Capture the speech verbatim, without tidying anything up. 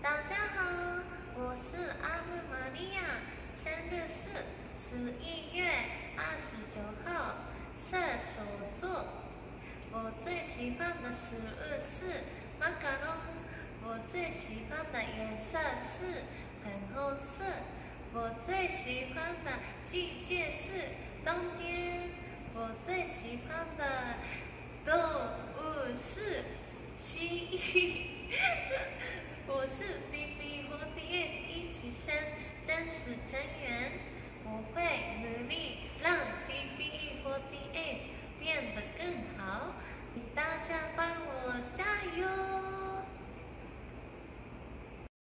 大家好，我是阿布玛利亚，生日是十一月二十九号，射手座。我最喜欢的食物是马卡龙，我最喜欢的颜色是粉红色，我最喜欢的季节是冬天，我最喜欢的动物是蜥蜴。我是 D B 四十八一起生真实成员，我会努力让 D B 四十八变得更好，请大家帮我加油！